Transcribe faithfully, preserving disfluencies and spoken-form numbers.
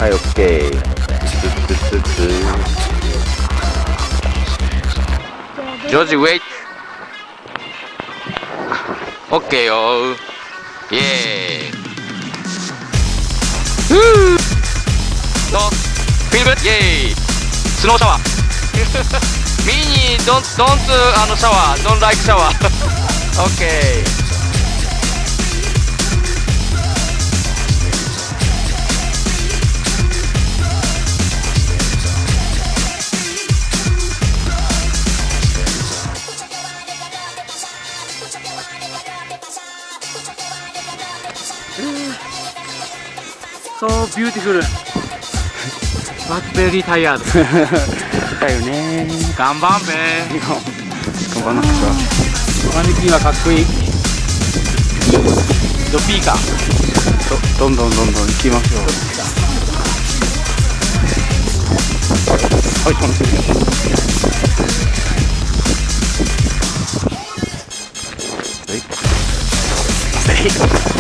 はい、オッケー。ツツツツ。 ジョージ、ウェイト。オッケーよー。イエーイ。ふー。ドン。フィルム。イエーイ。スノーシャワー。ミニ、ドン、ドンツ、あのシャワー、ドンライクシャワー。オッケー。 So beautiful but very tired だよね。 頑張んべ頑張んなくちゃ。 マネキンはかっこいいドピーカーどんどんどんどん行きましょう。はい、楽しみ。はい。